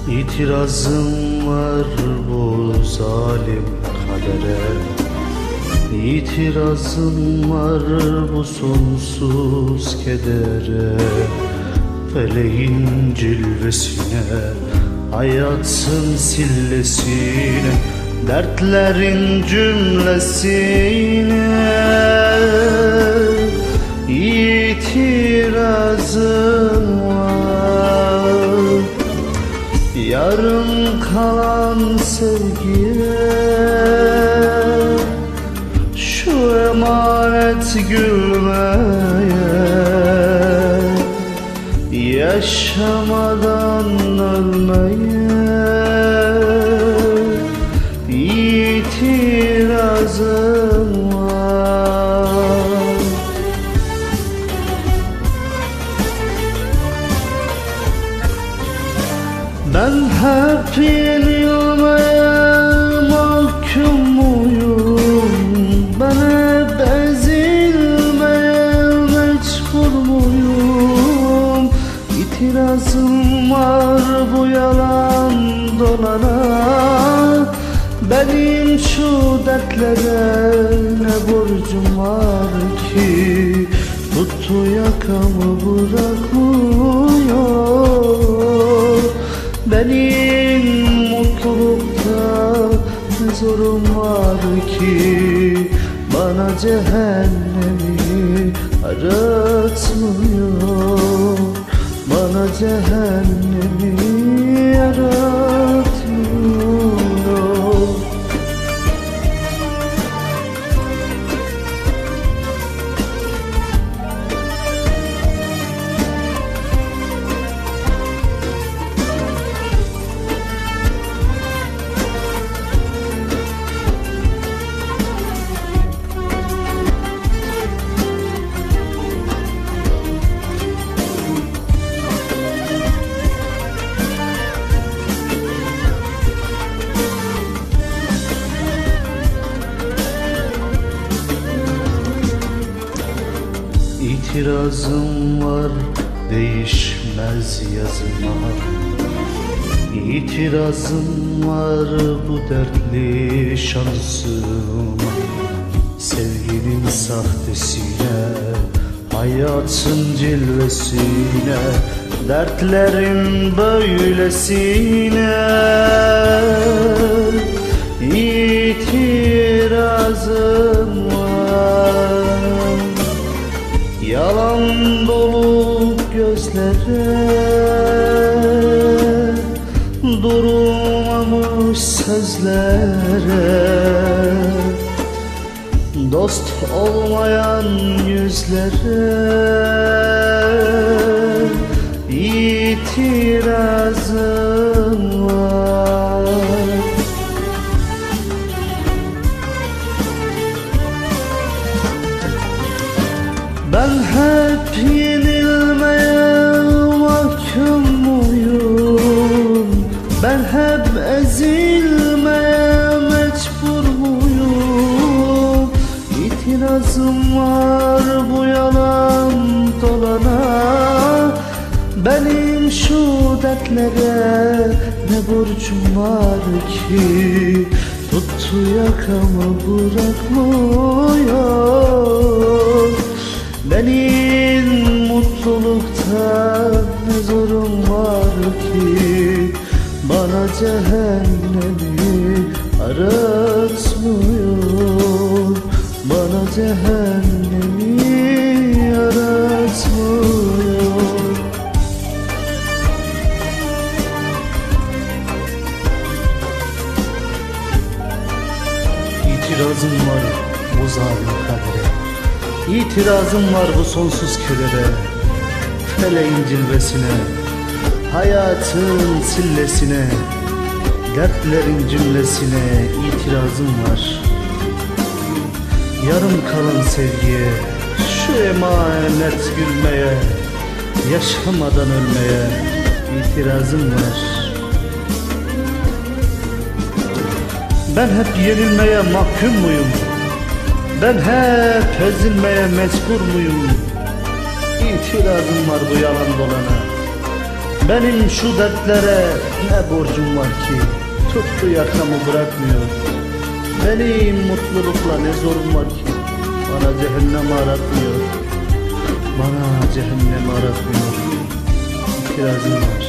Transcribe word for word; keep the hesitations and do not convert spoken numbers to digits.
İtirazım var bu zalim kadere, İtirazım var bu sonsuz kedere. Feleğin cilvesine, hayatın sillesine, dertlerin cümlesine itirazım var. Yarım kalan sevgiye, şu emanet gülmeye, yaşamadan ölmeye itirazım var. Ben hep yenilmeye mahkum muyum? Ben hep ezilmeye mecbur muyum? İtirazım var bu yalan dolana, benim şu dertlere ne borcum var ki? Tuttu yakamı bırakmıyor. Benim mutlulukta ne zorum var ki? Bana cehennemi aratmıyor. Bana cehennemi aratmıyor. İtirazım var değişmez yazıma, İtirazım var bu dertli şansıma. Sevginin sahtesine, hayatın cilvesine, dertlerin böylesine itirazım var. Yalan dolu gözlere, durmamış sözlere, dost olmayan yüzlere itirazım var. Ben hep yenilmeye mahkum muyum? Ben hep ezilmeye mecbur muyum? İtirazım var bu yalan dolana, benim şu dertlere ne borcum var ki? Tuttu yakamı bırakmıyor. Benim mutlulukta ne zorum var ki? Bana cehennemi aratmıyor. Bana cehennemi aratmıyor. İtirazım var bu zalim kadere, İtirazım var bu sonsuz kedere. Feleğin cilvesine, hayatın sillesine, dertlerin cümlesine itirazım var. Yarım kalan sevgiye, şu emanet gülmeye, yaşamadan ölmeye itirazım var. Ben hep yenilmeye mahkum muyum? Ben hep ezilmeye mecbur muyum? İtirazım var bu yalan dolana. Benim şu dertlere ne borcum var ki? Tuttu yakamı bırakmıyor. Benim mutlulukla ne zorum var ki? Bana cehennem aratmıyor. Bana cehennem aratmıyor. İtirazım var.